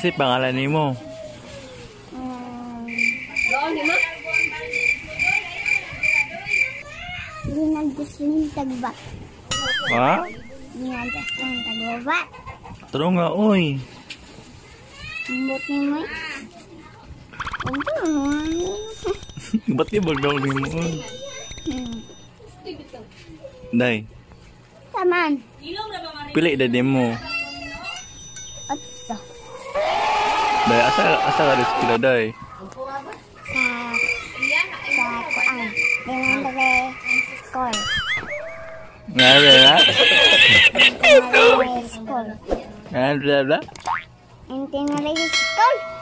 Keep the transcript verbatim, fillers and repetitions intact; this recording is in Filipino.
Kasi pangalan nimo. Um, Doon di mo? Ginagdasmin tagbat. Ha? Ginagdasmin tagbat. Turo nga, oy. Ambot ni mo. Ambot Ba't di bagdaw ni mo, oy? Hmm. Day, Taman. pili da din mo. Otso. Day, asa, asa ka rin sila, day? Sa sa kuan. Dengan dari school. Nga, day, ha? Dengan dari school. Nga, bla, bla. Ente dari school.